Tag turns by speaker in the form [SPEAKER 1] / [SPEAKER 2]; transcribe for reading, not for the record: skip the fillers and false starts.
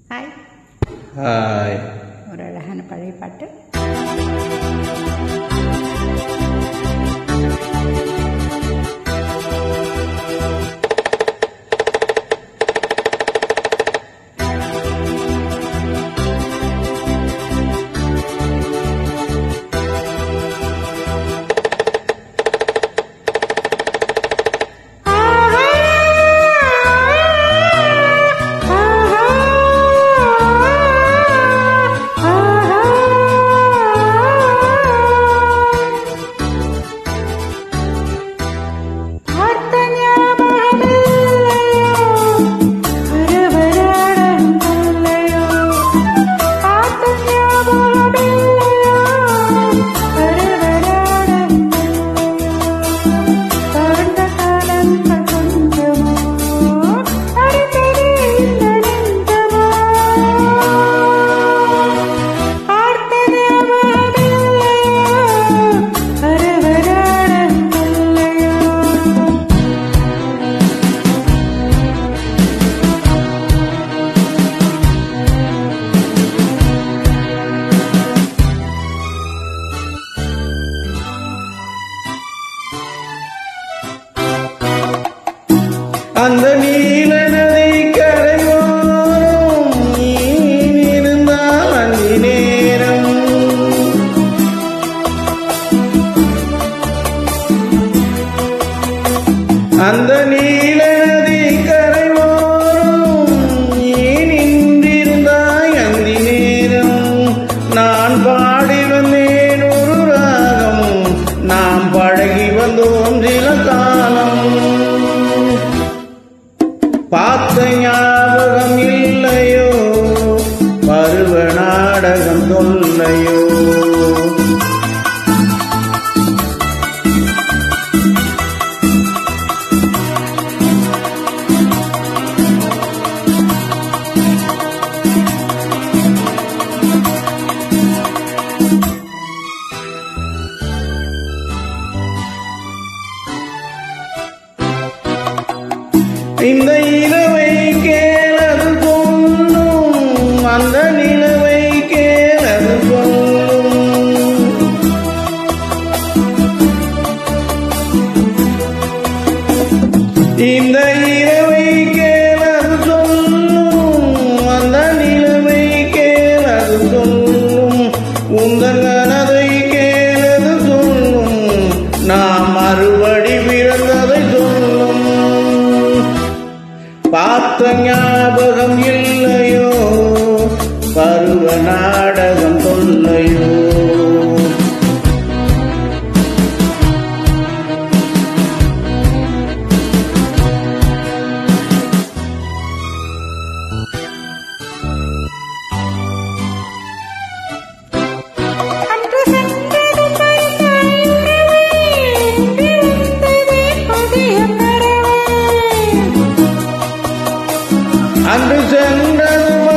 [SPEAKER 1] Hi
[SPEAKER 2] hi.
[SPEAKER 1] ஒரு அழகான பழைய பாட்டு.
[SPEAKER 2] அந்த நீல நதி கரையோரம் நீ இருந்தால் அந்தி நேரம் அந்த நீல நதி கரையோரம் நீ நின்றிருந்தாய் அந்தி நேரம் நான் பாடி வந்தேன் ஒரு ராகம் நாம் பழகி வந்தோம் சில காலம் பார்த்த ஞாபகம் இல்லையோ பருவ நாடகம் தொல்லையோ இந்த இரவை கேளது சொல்லும் அந்த நிலவை கேளது சொல்லும் இந்த இரவை கேளது சொல்லும் அந்த நிலவை கேளது சொல்லும் உந்தன் மனதை கேளது சொல்லும் நாம் மறுபடி பிறந்ததை சொல்லும் பார்த்த ஞாபகம் இல்லையோ பருவ நாடகம் தொல்லையோ அன்று சென்றது